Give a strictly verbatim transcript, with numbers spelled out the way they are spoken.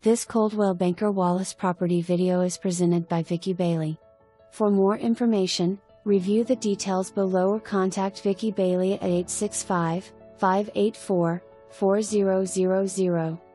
This Coldwell Banker Wallace property video is presented by Vickie Bailey. For more information, review the details below or contact Vickie Bailey at eight six five, five eight four, four zero zero zero.